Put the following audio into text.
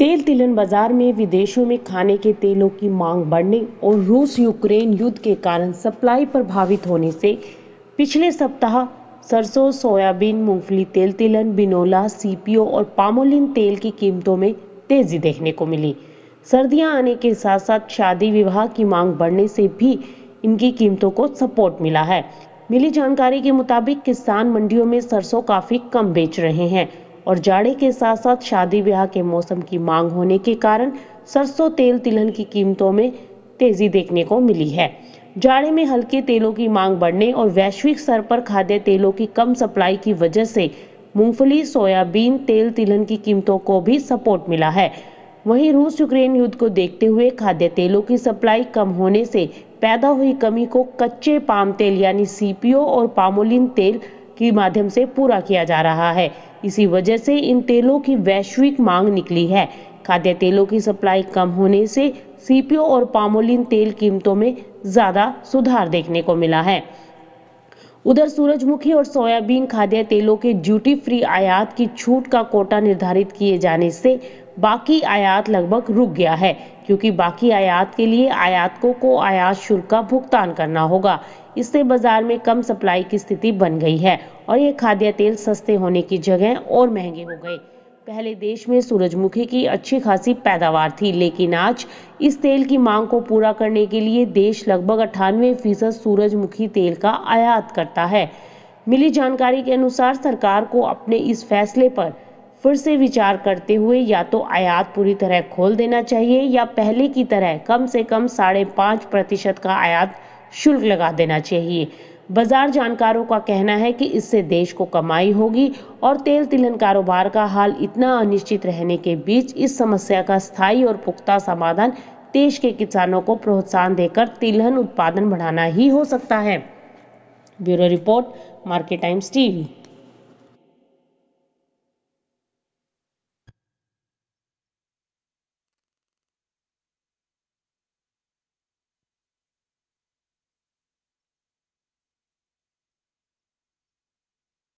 तेल तिलहन बाजार में विदेशों में खाने के तेलों की मांग बढ़ने और रूस यूक्रेन युद्ध के कारण सप्लाई प्रभावित होने से पिछले सप्ताह सरसों, सोयाबीन, मूंगफली, तेल तिलहन, बिनोला, सीपीओ और पामोलिन तेल की कीमतों में तेजी देखने को मिली। सर्दियां आने के साथ साथ शादी विवाह की मांग बढ़ने से भी इनकी कीमतों को सपोर्ट मिला है। मिली जानकारी के मुताबिक किसान मंडियों में सरसों काफी कम बेच रहे हैं और जाड़े के साथ साथ शादी ब्याह के मौसम की मांग होने के कारण सरसों तेल तिलहन की कीमतों में तेजी देखने को मिली है। जाड़े में हल्के तेलों की मांग बढ़ने और वैश्विक स्तर पर खाद्य तेलों की कम सप्लाई की वजह से मूंगफली, सोयाबीन, तेल तिलहन की कीमतों को भी सपोर्ट मिला है। वहीं रूस यूक्रेन युद्ध को देखते हुए खाद्य तेलों की सप्लाई कम होने से पैदा हुई कमी को कच्चे पाम तेल यानी सीपीओ और पामोलिन तेल के माध्यम से पूरा किया जा रहा है। इसी वजह से इन तेलों की वैश्विक मांग निकली है। खाद्य तेलों की सप्लाई कम होने से सीपीओ और पामोलिन तेल कीमतों में ज्यादा सुधार देखने को मिला है। उधर सूरजमुखी और सोयाबीन खाद्य तेलों के ड्यूटी फ्री आयात की छूट का कोटा निर्धारित किए जाने से बाकी आयात लगभग रुक गया है, क्योंकि बाकी आयात के लिए आयातकों को आयात शुल्क का भुगतान करना होगा। इससे बाजार में कम सप्लाई की स्थिति बन गई है और ये खाद्य तेल सस्ते होने की जगह और महंगे हो गए। पहले देश में सूरजमुखी की अच्छी खासी पैदावार थी, लेकिन आज इस तेल की मांग को पूरा करने के लिए देश लगभग 98% सूरजमुखी तेल का आयात करता है। मिली जानकारी के अनुसार सरकार को अपने इस फैसले पर फिर से विचार करते हुए या तो आयात पूरी तरह खोल देना चाहिए या पहले की तरह कम से कम 5.5% का आयात शुल्क लगा देना चाहिए। बाजार जानकारों का कहना है कि इससे देश को कमाई होगी और तेल तिलहन कारोबार का हाल इतना अनिश्चित रहने के बीच इस समस्या का स्थायी और पुख्ता समाधान देश के किसानों को प्रोत्साहन देकर तिलहन उत्पादन बढ़ाना ही हो सकता है। Bureau report, market times TV.